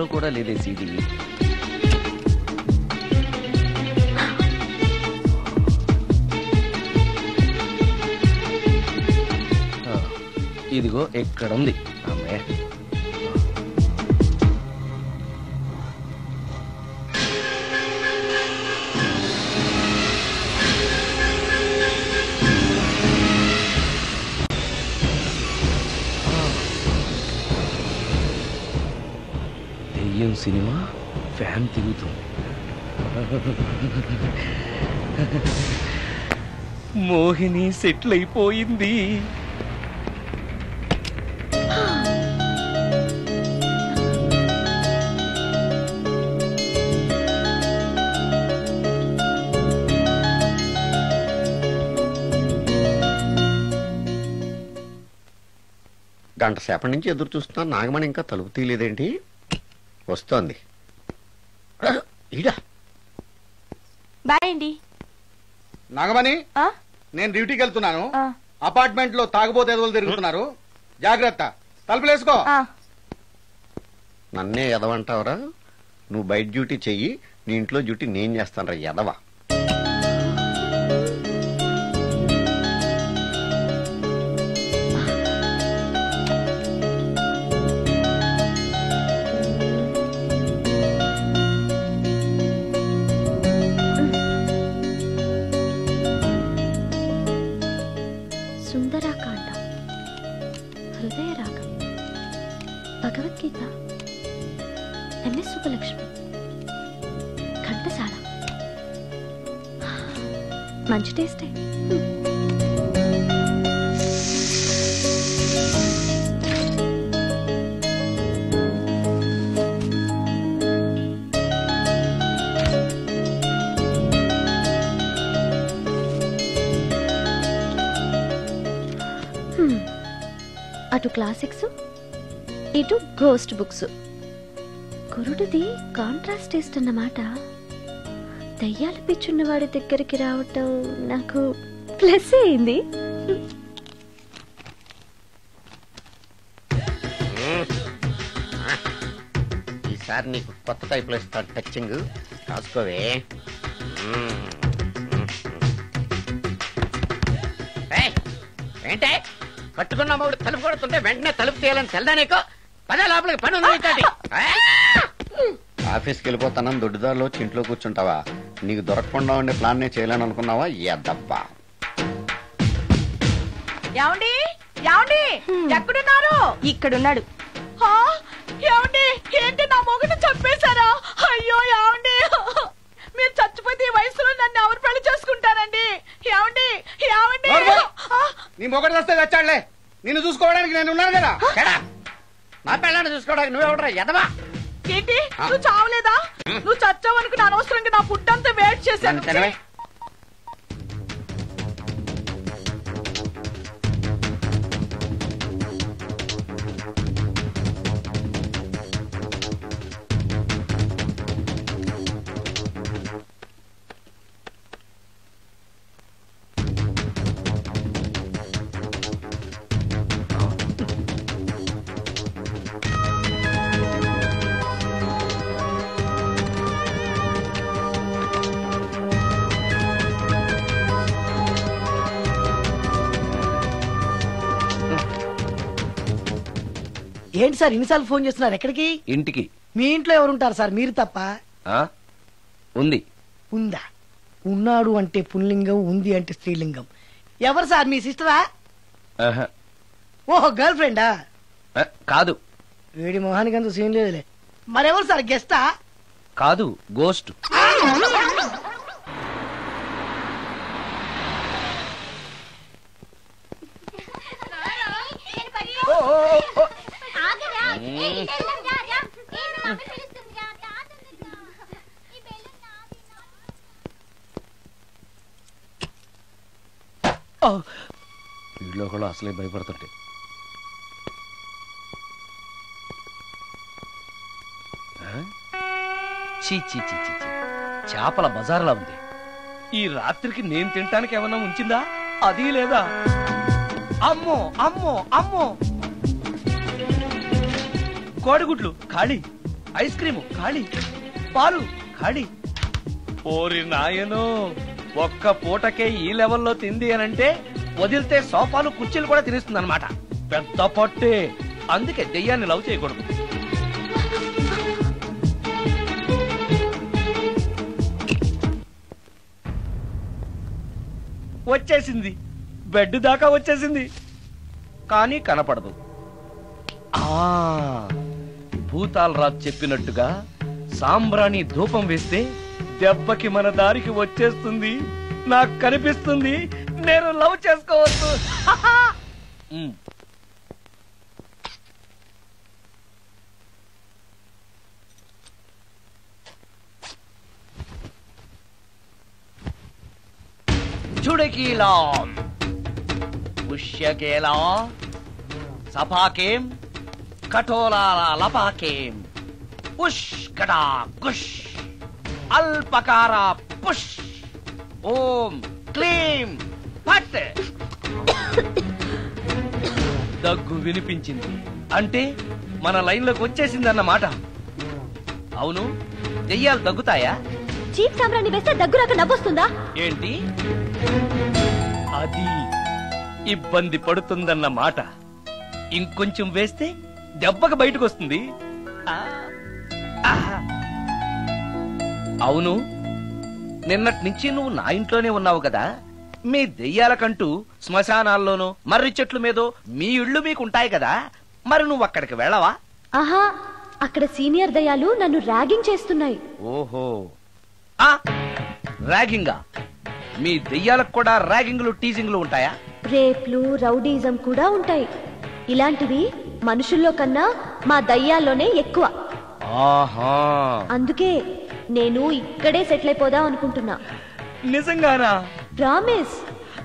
ఇందులో కూడా లేదే సీడీ. ఇదిగో ఎక్కడుంది అమ్మే. దెయ్యం సినిమా ఫ్యాన్ తిరుగుతుంది. మోహిని సెటిల్ అయిపోయింది. గంట సేపటి నుంచి ఎదురు చూస్తున్నా. నాగమణి ఇంకా తలుపు తీయలేదేంటి? వస్తోంది. బాయ్ అండి. నాగమణి, నేను డ్యూటీకి వెళ్తున్నాను. అపార్ట్మెంట్ లో తాగుబోతు ఎదవలు తిరుగుతున్నారు, జాగ్రత్త. తలుపులేసుకో. నన్నే ఎదవంటావరా? నువ్వు బయట డ్యూటీ చెయ్యి, నీ ఇంట్లో డ్యూటీ నేను చేస్తాను రా ఎదవ. సుందరాకాండ, హృదయ రాగం, భగవద్గీత, ఎంఎస్ సుబ్బలక్ష్మి, ఘంటసాల. మంచి టేస్టే. అటు క్లాసిక్స్, ఇటు గోస్ట్ బుక్స్. కురుడిది కాంట్రాస్ట్ టేస్ట్ అన్నమాట. దయ్యాల పిచ్చున్న వాడి దగ్గరికి రావటం నాకు ప్లస్ అయింది. ఈసారి నీకు కొత్త టైప్లో ఇస్తాను టచ్చింగ్, రాసుకోవే. ఏంటే కట్టుకున్న మూడు తలుపు కొడుతుంటే వెంటనే తలుపు తీయాలని తెల్దా నీకు? పదే లోపలికి పని ఉంది. ఆఫీస్కి వెళ్ళిపోతానని దొడ్డిదారిలో ఇంట్లో కూర్చుంటావా? నీకు దొరకకుండా ఉండే ప్లాన్ నేను చేయాలని అనుకున్నావా? ఎద్దబ్బా. ఏమండి ఏమండి ఎక్కడున్నారు? ఇక్కడున్నాడు. ఏమండి ఏంటి నా మొగుడు చంపేశారా? అయ్యో ఏమండి, మీరు చచ్చిపోతే ఈ వయసులో నన్ను ఎవరు పెళ్లి చేసుకుంటారండి? ఏమండి ఏమండి. నీ మొగుడు వస్తే వచ్చాడులే, నిన్ను చూసుకోవడానికి నేను ఉన్నాను కదా. నా పిల్లని చూసుకోవడానికి నువ్వెవడరా ఎదవా? ఏంటి నువ్వు చావలేదా? నువ్వు చచ్చావనుకుని అనవసరంగా నా ఫుడ్ అంతా వేట్ చేశాను. ఏంటి సార్ ఇన్నిసార్లు ఫోన్ చేస్తున్నారు? ఎక్కడికి? ఇంటికి. మీ ఇంట్లో ఎవరుంటారు సార్? మీరు తప్ప. ఉంది. ఉందా? ఉన్నాడు అంటే పుల్లింగం, ఉంది అంటే స్త్రీలింగం. ఎవరు సార్? మీ సిస్టరా? ఓహో, గర్ల్ ఫ్రెండా? కాదు. వేడి మొహానికి అంత సీన్ లేదులే. మరెవరు సార్? గెస్టా? కాదు, గోస్ట్. వీళ్ళు కూడా అసలే భయపడుతుంటే. చీ చీ చీ చీ, చేపల బజార్లా ఉంది. ఈ రాత్రికి నేను తినటానికి ఏమన్నా ఉంచిందా? అది లేదా? అమ్మో అమ్మో అమ్మో, కోడిగుడ్లు ఖాళీ. ఐస్ క్రీము ఖాళీ, పాలు ఖాళీ. ఓరి నాయనో, ఒక్క పూటకే ఈ లెవెల్లో తింది అనంటే వదిలితే సోఫాలు కుర్చీలు కూడా తినేస్తుంది అనమాట. పెద్ద పట్టే. అందుకే దెయ్యాన్ని లవ్ చేయకూడదు. వచ్చేసింది, బెడ్ దాకా వచ్చేసింది, కానీ కనపడదు. భూతాలరాజు చెప్పినట్టుగా సాంబ్రాణి ధూపం వేస్తే దెబ్బకి మన దారికి వచ్చేస్తుంది. నాకు కనిపిస్తుంది, నేను లవ్ చేసుకోవచ్చు. చుడకీలా పుష్యకేలా సపాకేం కఠోరాల లపాకేం పుష్ కటా కుష్ అల్పకార పుష్ ఓం క్లీం పట్. దగ్గు వినిపించింది అంటే మన లైన్లోకి వచ్చేసిందన్నమాట. అవును, దెయ్యాలు దగ్గుతాయా? చీప్ సాంబ్రాన్ని వేస్తే దగ్గురాక నవ్వొస్తుందా? ఏంటి అది? ఇబ్బంది పడుతుందన్న మాట. ఇంకొంచెం వేస్తే దెబ్బకి బయటకు వస్తుంది. అవును, నిన్నటి నుంచి నువ్వు నా ఇంట్లోనే ఉన్నావు కదా. మీ దెయ్యాలకంటూ శ్మశానాల్లోనూ మర్రి చెట్ల మీదో మీ ఇళ్ళు మీకుంటాయి కదా, మరి నువ్వు అక్కడికి వెళ్ళవా? ఆహా, అక్కడ సీనియర్ దయ్యాలు నన్ను ర్యాగింగ్ చేస్తున్నాయి. ఓహో, ర్యాగింగా? మీ దెయ్యాలకు కూడా ర్యాగింగ్లు టీజింగ్లు ఉంటాయా? రేప్లు, రౌడీజం కూడా ఉంటాయి. ఇలాంటివి మనుషుల్లో కన్నా మా దయ్యాల్లోనే ఎక్కువ. ఆహా, అందుకే నేను ఇక్కడే సెటిల్ అయిపోదాం అనుకుంటున్నా. నిజంగానా? ప్రామిస్.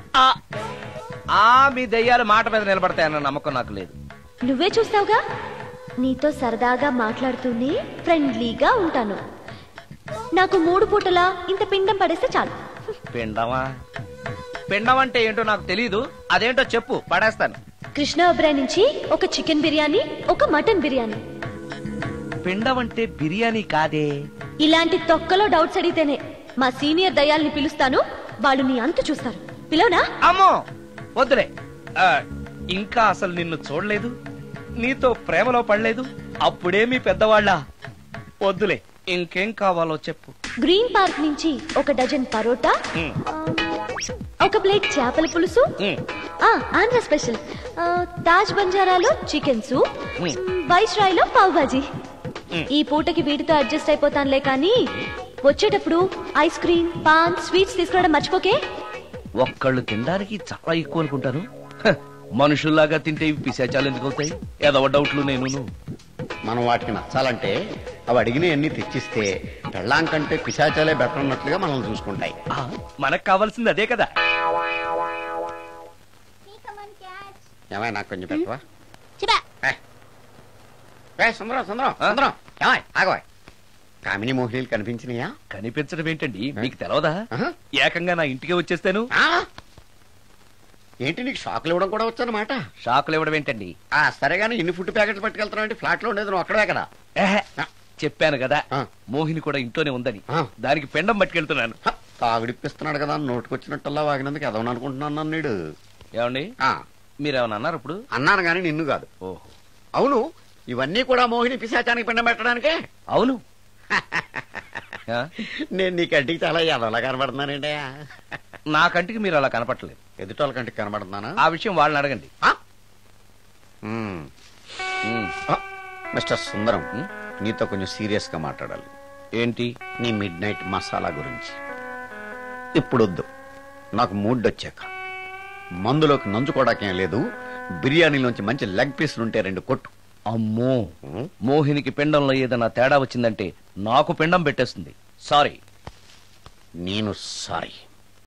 మీ దయ్యాలు మాట మీద నిలబడతాయన్న నమ్మకం నాకు లేదు. నువ్వే చూస్తావుగా. నీతో సరదాగా మాట్లాడుతూనే ఫ్రెండ్లీగా ఉంటాను. నాకు 3 పూటలా ఇంత పిండం పడేస్తే చాలు. పిండమా? పిండం అంటే ఏంటో నాకు తెలీదు. అదేంటో చెప్పు, పడేస్తాను. కృష్ణ ఒబ్రాయ్ నుంచి ఒక చికెన్ బిర్యానీ, ఒక మటన్ బిర్యానీ. పిండం అంటే బిర్యానీ కాదే. ఇలాంటి తొక్కలో డౌట్స్ అడిగితేనే మా సీనియర్ దయ్యాల్ని పిలుస్తాను. వాళ్ళు నీ అంతు చూస్తారు. పిలవనా? అమ్మో వద్దులే. ఇంకా అసలు నిన్ను చూడలేదు, నీతో ప్రేమలో పడలేదు. అప్పుడే మీ పెద్దవాళ్ళ. వద్దులే, ఇంకేం కావాలో చెప్పు. గ్రీన్ పార్క్ నుంచి ఒక డజన్ పరోటా, ఒక ప్లేట్ చేపల పులుసు, ఆంధ్ర స్పెషల్ తాజ్ బంజారాలో చికెన్ సూప్, వైస్రాయ్ లో పావ్ బాజీ. ఈ పూటకి వీటితో అడ్జస్ట్ అయిపోతానులే, కానీ వచ్చేటప్పుడు ఐస్ క్రీమ్, పాన్, స్వీట్స్ తీసుకురావడం మర్చిపోకే. ఒక్కళ్ళు తినడానికి చాలా ఎక్కువ అనుకుంటాను. మనుషుల్లాగా తింటే ఇవి పిశాచాలు ఎందుకు అవుతాయి? ఏదో డౌట్లు. నేను మనం వాటికి నచ్చాలంటే అవి అడిగిన ఎన్ని తెచ్చిస్తే పెళ్ళాం కంటే పిశాచాలే బెటర్ అన్నట్లుగా మనల్ని చూసుకుంటాయి. మనకు కావాల్సింది అదే కదా. ఏమై నాకు కొంచెం పెట్టవా? సుందరం సుందరం సుందరం, ఏమై ఆగవా? కామిని మోహినీలు కనిపించినాయా? కనిపించడం ఏంటండి, మీకు తెలవదా? ఏకంగా నా ఇంటికే వచ్చేస్తాను. ఏంటి, నీకు షాకులు ఇవ్వడం కూడా వచ్చానమాట? షాకులు ఇవ్వడం ఏంటండి? సరేగాని ఇన్ని ఫుడ్ ప్యాకెట్లు పట్టుకెళ్తున్నావు అంటే ఫ్లాట్ లో ఉండేది నువ్వు అక్కడే కదా. చెప్పాను కదా, మోహిని కూడా ఇంట్లోనే ఉందని. దానికి పెండం పట్టుకెళ్తున్నాను. తాగుడిప్పిస్తున్నాడు కదా, నోటుకొచ్చినట్టల్లా వాగినందుకు ఎదవని అనుకుంటున్నాను నీడు. ఏమండి, మీరేమన్నా అన్నారు ఇప్పుడు? అన్నాను గాని నిన్ను కాదు. ఓహో, అవును, ఇవన్నీ కూడా మోహిని పిశాచానికి పిండం పెట్టడానికే? అవును. నేను నీ కంటికి చాలా ఎదవలా కనబడుతున్నానండి. నా కంటికి మీరు అలా కనపడలేదు. ఎదుటోళ్ళ కంటికి కనబడుతున్నానా? ఆ విషయం వాళ్ళని అడగండి. మిస్టర్ సుందరం, నీతో కొంచెం సీరియస్ గా మాట్లాడాలి. ఏంటి? నీ మిడ్ నైట్ మసాలా గురించి. ఇప్పుడు వద్దు, నాకు మూడ్ వచ్చాక. మందులోకి నంచుకోవడాకేం లేదు. బిర్యానీలోంచి మంచి లెగ్ పీసులు ఉంటే 2 కొట్టు. అమ్మో, మోహినికి పిండంలో ఏదైనా తేడా వచ్చిందంటే నాకు పిండం పెట్టేస్తుంది. సారీ. నేను సారీ.